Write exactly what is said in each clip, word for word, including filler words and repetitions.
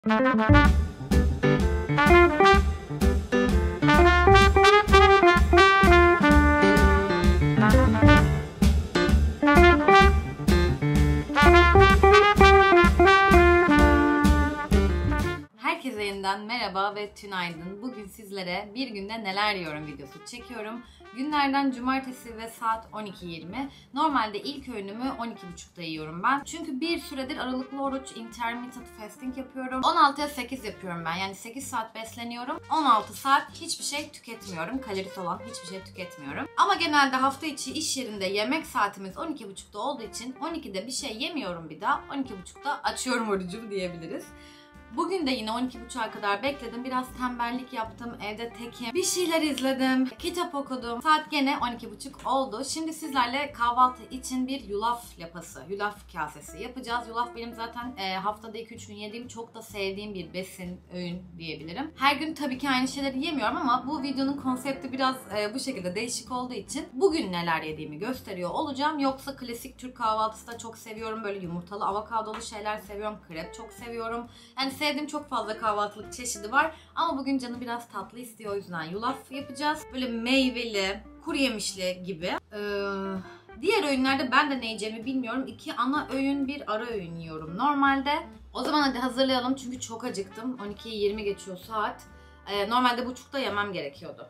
Herkese yeniden merhaba ve tünaydın. Bugün sizlere bir günde neler yiyorum videosu çekiyorum. Günlerden cumartesi ve saat on iki yirmi. Normalde ilk öğünümü on iki buçukta yiyorum ben. Çünkü bir süredir aralıklı oruç, intermittent fasting yapıyorum. on altıya sekiz yapıyorum ben. Yani sekiz saat besleniyorum. on altı saat hiçbir şey tüketmiyorum. Kalorisi olan hiçbir şey tüketmiyorum. Ama genelde hafta içi iş yerinde yemek saatimiz on iki buçukta olduğu için on ikide bir şey yemiyorum bir daha. on iki buçukta açıyorum orucumu diyebiliriz. Bugün de yine on iki buçuğa kadar bekledim. Biraz tembellik yaptım. Evde tekim. Bir şeyler izledim. Kitap okudum. Saat gene on iki buçuk oldu. Şimdi sizlerle kahvaltı için bir yulaf lapası, yulaf kasesi yapacağız. Yulaf benim zaten e, haftada iki üç gün yediğim, çok da sevdiğim bir besin, öğün diyebilirim. Her gün tabii ki aynı şeyleri yemiyorum ama bu videonun konsepti biraz e, bu şekilde değişik olduğu için bugün neler yediğimi gösteriyor olacağım. Yoksa klasik Türk kahvaltısı da çok seviyorum. Böyle yumurtalı, avokadolu şeyler seviyorum. Krep çok seviyorum. Yani sevdiğim çok fazla kahvaltılık çeşidi var ama bugün canı biraz tatlı istiyor, o yüzden yulaf yapacağız. Böyle meyveli, kuru yemişli gibi. Ee, diğer öğünlerde ben de ne yiyeceğimi bilmiyorum. İki ana öğün, bir ara öğün yiyorum normalde. O zaman hadi hazırlayalım çünkü çok acıktım. on ikiyi yirmi geçiyor saat. Ee, normalde buçukta yemem gerekiyordu.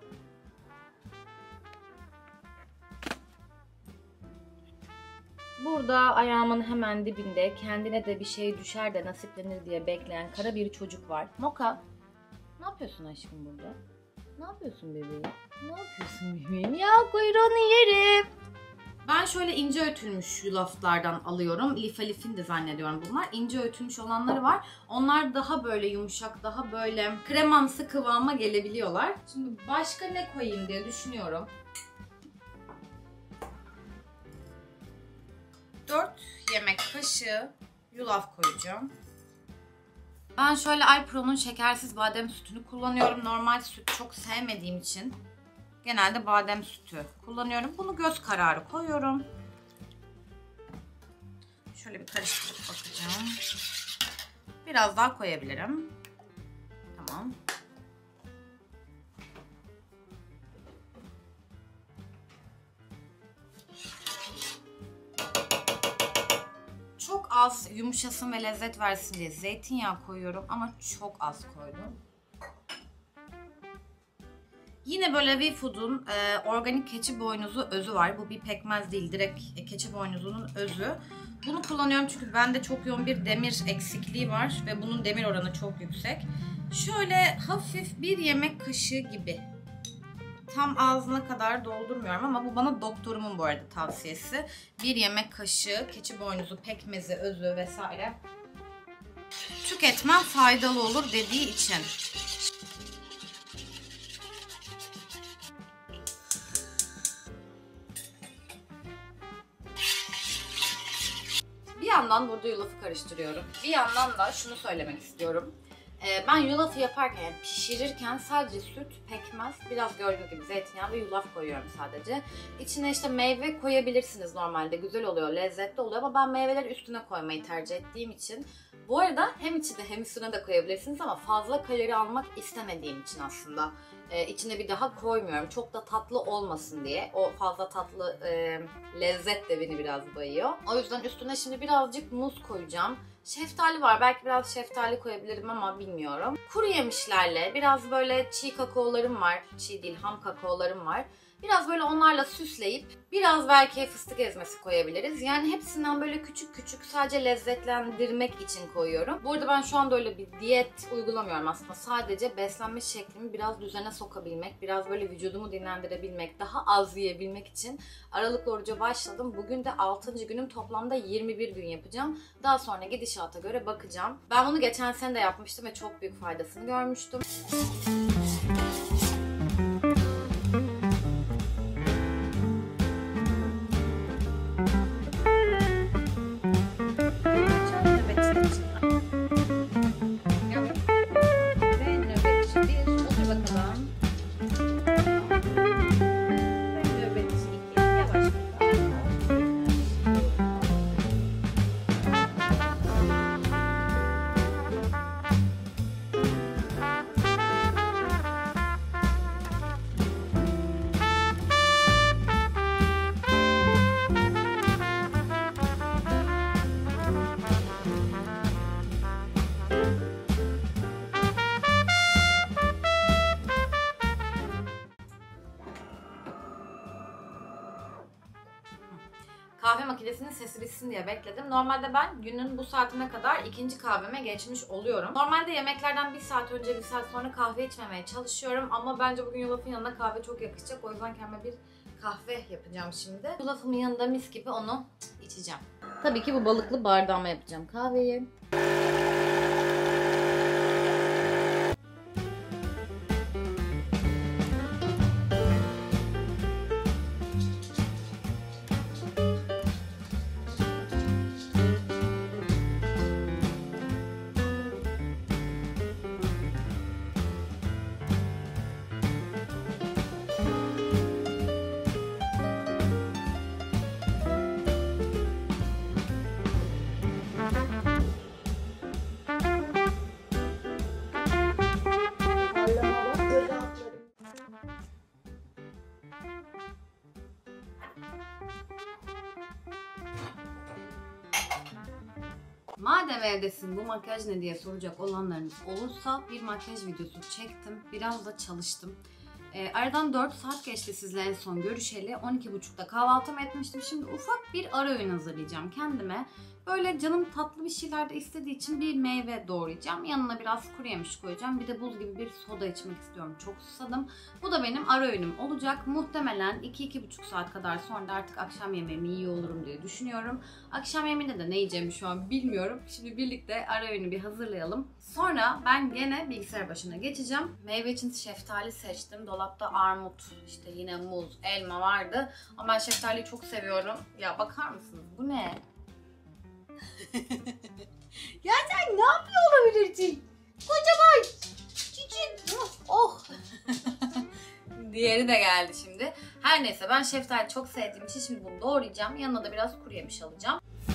Burada ayağımın hemen dibinde kendine de bir şey düşer de nasiplenir diye bekleyen kara bir çocuk var. Moka, ne yapıyorsun aşkım burada? Ne yapıyorsun bebeğim? Ne yapıyorsun bebeğim? Ya kuyruğunu yerim. Ben şöyle ince öğütülmüş yulaflardan alıyorum. Lifa Lif'in de zannediyorum bunlar. İnce öğütülmüş olanları var. Onlar daha böyle yumuşak, daha böyle kremamsı kıvama gelebiliyorlar. Şimdi başka ne koyayım diye düşünüyorum. dört yemek kaşığı yulaf koyacağım. Ben şöyle Alpro'nun şekersiz badem sütünü kullanıyorum. Normal süt çok sevmediğim için genelde badem sütü kullanıyorum. Bunu göz kararı koyuyorum. Şöyle bir karıştırıp bakacağım. Biraz daha koyabilirim. Tamam. Çok az yumuşasın ve lezzet versin diye zeytinyağı koyuyorum ama çok az koydum. Yine böyle WeFood'un e, organik keçi boynuzu özü var. Bu bir pekmez değil, direkt e, keçi boynuzunun özü. Bunu kullanıyorum çünkü bende çok yoğun bir demir eksikliği var ve bunun demir oranı çok yüksek. Şöyle hafif bir yemek kaşığı gibi. Tam ağzına kadar doldurmuyorum ama bu bana doktorumun bu arada tavsiyesi. Bir yemek kaşığı keçi boynuzu, pekmezi, özü vesaire tüketmen faydalı olur dediği için. Bir yandan burada yulafı karıştırıyorum. Bir yandan da şunu söylemek istiyorum. Ben yulafı yaparken, yani pişirirken sadece süt, pekmez, biraz gördüğünüz gibi zeytinyağı ve yulaf koyuyorum sadece. İçine işte meyve koyabilirsiniz normalde. Güzel oluyor, lezzetli oluyor ama ben meyveleri üstüne koymayı tercih ettiğim için. Bu arada hem içine hem üstüne de koyabilirsiniz ama fazla kalori almak istemediğim için aslında e, içine bir daha koymuyorum. Çok da tatlı olmasın diye. O fazla tatlı e, lezzet de beni biraz bayıyor. O yüzden üstüne şimdi birazcık muz koyacağım. Şeftali var. Belki biraz şeftali koyabilirim ama bilmiyorum. Kuru yemişlerle biraz böyle çiğ kakaolarım var. Çiğ değil, ham kakaolarım var. Biraz böyle onlarla süsleyip biraz belki fıstık ezmesi koyabiliriz. Yani hepsinden böyle küçük küçük sadece lezzetlendirmek için koyuyorum. Bu arada ben şu anda öyle bir diyet uygulamıyorum aslında. Sadece beslenme şeklimi biraz düzene sokabilmek, biraz böyle vücudumu dinlendirebilmek, daha az yiyebilmek için aralıklı oruca başladım. Bugün de altıncı günüm, toplamda yirmi bir gün yapacağım. Daha sonra gidişata göre bakacağım. Ben bunu geçen sene de yapmıştım ve çok büyük faydasını görmüştüm. kahve makinesinin sesi bitsin diye bekledim. Normalde ben günün bu saatine kadar ikinci kahveme geçmiş oluyorum. Normalde yemeklerden bir saat önce, bir saat sonra kahve içmemeye çalışıyorum. Ama bence bugün yulafın yanına kahve çok yakışacak. O yüzden kendime bir kahve yapacağım şimdi. Yulafımın yanında mis gibi onu içeceğim. Tabii ki bu balıklı bardağıma yapacağım kahveyi. Madem evdesin bu makyaj ne diye soracak olanlarınız olursa bir makyaj videosu çektim. Biraz da çalıştım. E, aradan dört saat geçti sizle en son görüşeli. on iki buçukta kahvaltımı etmiştim. Şimdi ufak bir ara öğün hazırlayacağım kendime. Böyle canım tatlı bir şeyler de istediği için bir meyve doğrayacağım. Yanına biraz kuru yemiş koyacağım. Bir de buz gibi bir soda içmek istiyorum. Çok susadım. Bu da benim ara öğünüm olacak. Muhtemelen iki iki buçuk saat kadar sonra da artık akşam yemeğimi yiyor olurum diye düşünüyorum. Akşam yemeğinde de ne yiyeceğimi şu an bilmiyorum. Şimdi birlikte ara öğünü bir hazırlayalım. Sonra ben gene bilgisayar başına geçeceğim. Meyve için şeftali seçtim. Dolapta armut, işte yine muz, elma vardı. Ama ben şeftaliyi çok seviyorum. Ya bakar mısınız? Bu ne? Ya sen ne yapıyor olabilirsin? Kocaman! Küçük! Oh! Diğeri de geldi şimdi. Her neyse ben şeftali çok sevdiğim için şimdi bunu doğrayacağım. Yanına da biraz kuru yemiş alacağım.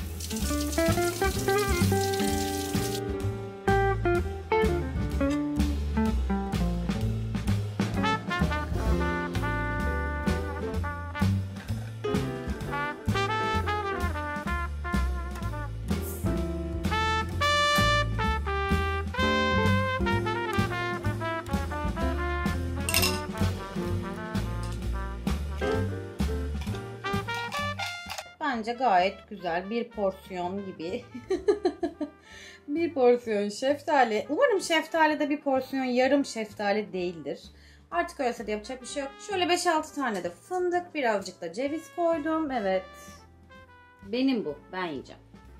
Bence gayet güzel bir porsiyon gibi. Bir porsiyon şeftali. Umarım şeftali de bir porsiyon yarım şeftali değildir. Artık öyleyse de yapacak bir şey yok. Şöyle beş altı tane de fındık, birazcık da ceviz koydum. Evet. Benim bu. Ben yiyeceğim.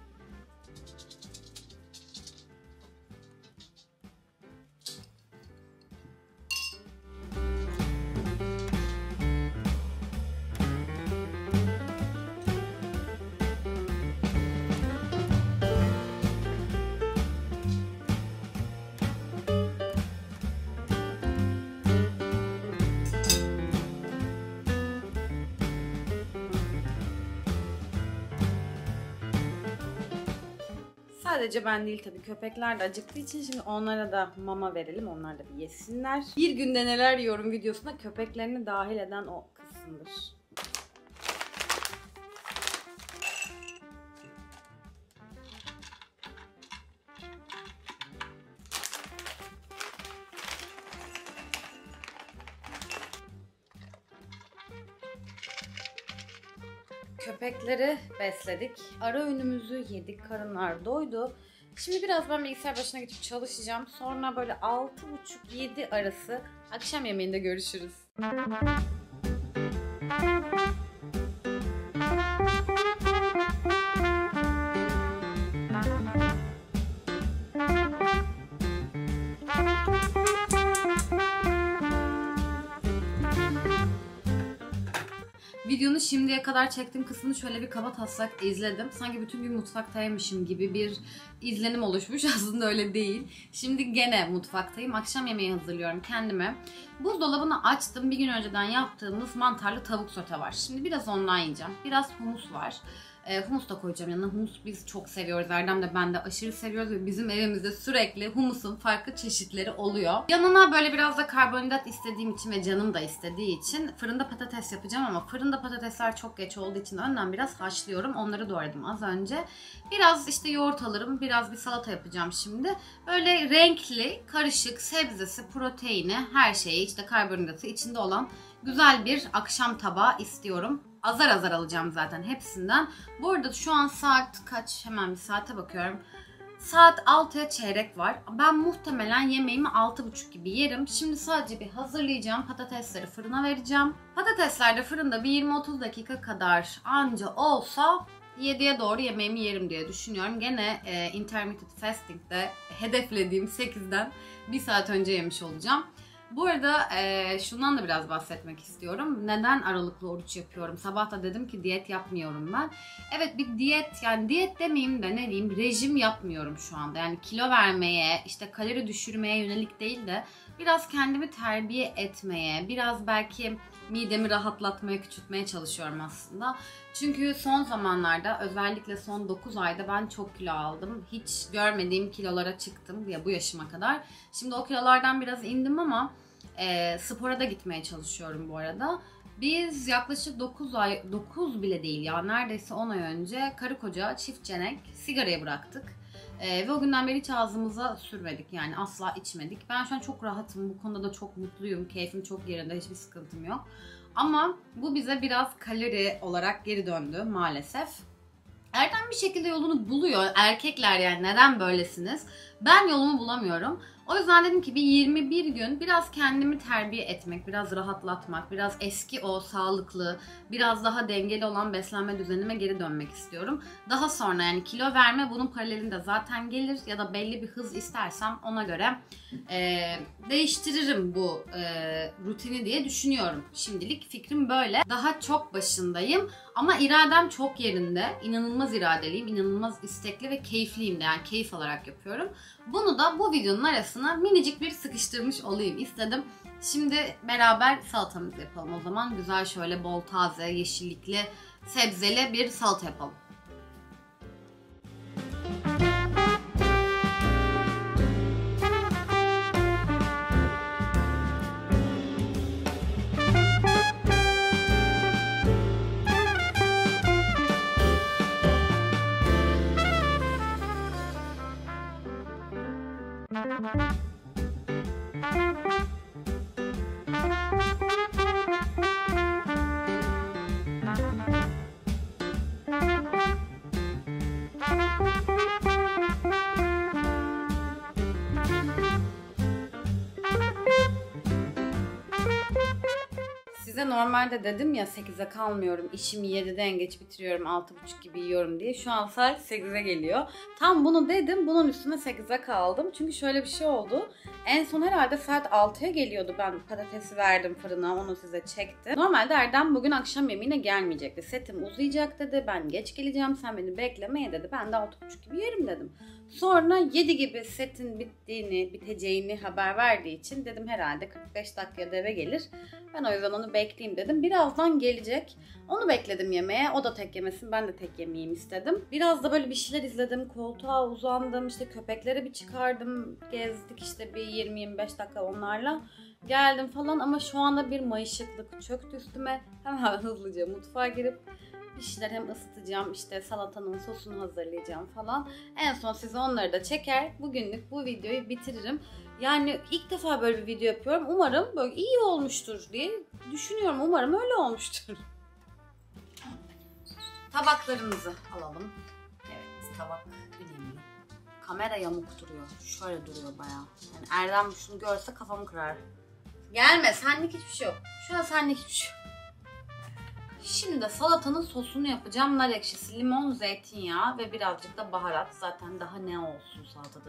Sadece ben değil tabii, köpekler de acıktığı için şimdi onlara da mama verelim, onlar da bir yesinler. Bir günde neler yiyorum videosuna köpeklerini dahil eden o kısımdır. Köpekleri besledik. Ara öğünümüzü yedik. Karınlar doydu. Şimdi biraz ben bilgisayar başına geçip çalışacağım. Sonra böyle altı buçuk yedi arası akşam yemeğinde görüşürüz. Videonun şimdiye kadar çektiğim kısmını şöyle bir kaba taslak izledim. Sanki bütün gün mutfaktaymışım gibi bir izlenim oluşmuş. Aslında öyle değil. Şimdi gene mutfaktayım. Akşam yemeği hazırlıyorum kendime. Buzdolabını açtım. Bir gün önceden yaptığımız mantarlı tavuk sote var. Şimdi biraz ondan yiyeceğim. Biraz humus var. E, humus da koyacağım yanına. Humus biz çok seviyoruz. Erdem de ben de aşırı seviyoruz ve bizim evimizde sürekli humusun farklı çeşitleri oluyor. Yanına böyle biraz da karbonhidrat istediğim için ve canım da istediği için fırında patates yapacağım ama fırında patatesler çok geç olduğu için önden biraz haşlıyorum. Onları doğradım az önce. Biraz işte yoğurt alırım. Biraz bir salata yapacağım şimdi. Böyle renkli, karışık, sebzesi, proteini, her şeyi, işte karbonhidratı içinde olan güzel bir akşam tabağı istiyorum. Azar azar alacağım zaten hepsinden. Bu arada şu an saat kaç? Hemen bir saate bakıyorum. Saat altıya çeyrek var. Ben muhtemelen yemeğimi altı buçuk gibi yerim. Şimdi sadece bir hazırlayacağım. Patatesleri fırına vereceğim. Patatesler de fırında bir yirmi otuz dakika kadar anca olsa yediye doğru yemeğimi yerim diye düşünüyorum. Gene e, intermittent fasting'de hedeflediğim sekizden bir saat önce yemiş olacağım. Bu arada e, şundan da biraz bahsetmek istiyorum. Neden aralıklı oruç yapıyorum? Sabah da dedim ki diyet yapmıyorum ben. Evet, bir diyet, yani diyet demeyeyim de ne diyeyim, rejim yapmıyorum şu anda. Yani kilo vermeye, işte kalori düşürmeye yönelik değil de biraz kendimi terbiye etmeye, biraz belki midemi rahatlatmaya, küçültmeye çalışıyorum aslında. Çünkü son zamanlarda, özellikle son dokuz ayda ben çok kilo aldım. Hiç görmediğim kilolara çıktım ya bu yaşıma kadar. Şimdi o kilolardan biraz indim ama e, spora da gitmeye çalışıyorum bu arada. Biz yaklaşık dokuz ay, dokuz bile değil ya, neredeyse on ay önce karı koca çiftçenek sigarayı bıraktık. Ee, ve o günden beri hiç ağzımıza sürmedik, yani asla içmedik. Ben şu an çok rahatım, bu konuda da çok mutluyum, keyfim çok yerinde, hiçbir sıkıntım yok. Ama bu bize biraz kalori olarak geri döndü maalesef. Erdem bir şekilde yolunu buluyor. Erkekler, yani neden böylesiniz? Ben yolumu bulamıyorum. O yüzden dedim ki bir yirmi bir gün biraz kendimi terbiye etmek, biraz rahatlatmak, biraz eski o sağlıklı, biraz daha dengeli olan beslenme düzenime geri dönmek istiyorum. Daha sonra yani kilo verme bunun paralelinde zaten gelir ya da belli bir hız istersem ona göre e, değiştiririm bu e, rutini diye düşünüyorum. Şimdilik fikrim böyle. Daha çok başındayım ama iradem çok yerinde. İnanılmaz iradeliyim, inanılmaz istekli ve keyifliyim de, yani keyif alarak yapıyorum. Bunu da bu videonun arasına minicik bir sıkıştırmış olayım istedim. Şimdi beraber salatamızı yapalım o zaman. Güzel şöyle bol taze, yeşillikli, sebzeli bir salata yapalım. Size normalde dedim ya sekize kalmıyorum, işimi yedide en geç bitiriyorum, altı buçuk gibi yiyorum diye. Şu an saat sekize geliyor. Tam bunu dedim, bunun üstüne sekize kaldım. Çünkü şöyle bir şey oldu. En son herhalde saat altıya geliyordu, ben patatesi verdim fırına, onu size çektim. Normalde Erdem bugün akşam yemeğine gelmeyecekti. Setim uzayacak dedi, ben geç geleceğim, sen beni beklemeye dedi. Ben de altı buçuk gibi yerim dedim. Sonra yedi gibi setin bittiğini, biteceğini haber verdiği için dedim herhalde kırk beş dakikada eve gelir. Ben o yüzden onu bekleyeyim dedim. Birazdan gelecek. Onu bekledim yemeğe. O da tek yemesin, ben de tek yemeyeyim istedim. Biraz da böyle bir şeyler izledim. Koltuğa uzandım. İşte köpekleri bir çıkardım. Gezdik işte bir yirmi yirmi beş dakika onlarla. Geldim falan ama şu anda bir mayışıklık çöktü üstüme. Hemen hızlıca mutfağa girip bir şeyler hem ısıtacağım, işte salatanın sosunu hazırlayacağım falan. En son size onları da çeker. Bugünlük bu videoyu bitiririm. Yani ilk defa böyle bir video yapıyorum. Umarım böyle iyi olmuştur diye düşünüyorum. Umarım öyle olmuştur. Tabaklarımızı alalım. Evet, tabak önemli. Kamera yamuk duruyor. Şöyle duruyor bayağı. Yani Erdem şunu görse kafamı kırar. Gelme, senlik hiçbir şey yok. Şu an senlik hiçbir şey yok. Şimdi de salatanın sosunu yapacağım. Nar ekşisi, limon, zeytinyağı ve birazcık da baharat. Zaten daha ne olsun salatada.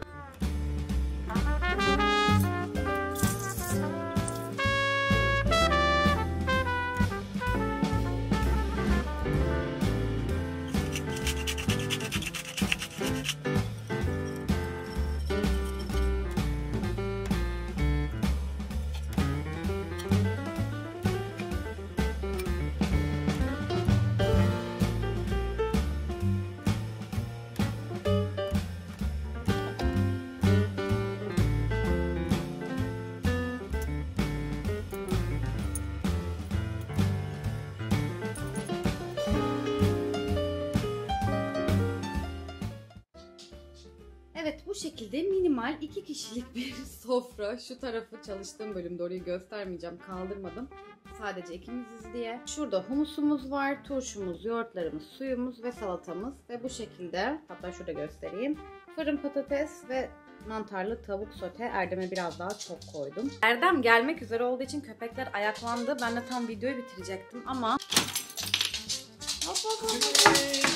Evet, bu şekilde minimal iki kişilik bir sofra. Şu tarafı çalıştığım bölümde, orayı göstermeyeceğim, kaldırmadım. sadece ikimiziz diye. Şurada humusumuz var, turşumuz, yoğurtlarımız, suyumuz ve salatamız. Ve bu şekilde, hatta şurada göstereyim. Fırın patates ve mantarlı tavuk sote. Erdem'e biraz daha çok koydum. Erdem gelmek üzere olduğu için köpekler ayaklandı. Ben de tam videoyu bitirecektim ama... Hop hop hop hop.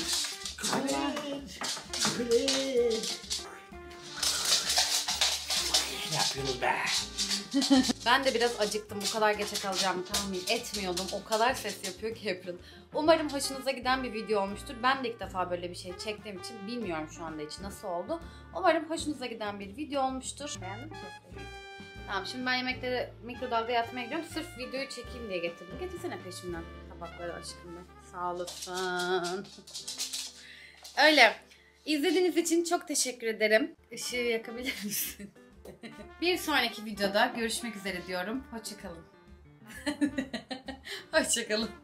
Ne yapıyorsunuz be? Ben de biraz acıktım. Bu kadar geçe kalacağımı tahmin etmiyordum. O kadar ses yapıyor ki April. Umarım hoşunuza giden bir video olmuştur. Ben de ilk defa böyle bir şey çektiğim için bilmiyorum şu anda hiç nasıl oldu. Umarım hoşunuza giden bir video olmuştur. Beğendin mi? Tamam, şimdi ben yemekleri mikrodalgaya atmaya gidiyorum. Sırf videoyu çekeyim diye getirdim. Getirsene peşimden tabakları aşkım be. Sağ olasın. Öyle. İzlediğiniz için çok teşekkür ederim. Işığı yakabilir misin? Bir sonraki videoda görüşmek üzere diyorum. Hoşça kalın. Hoşça kalın.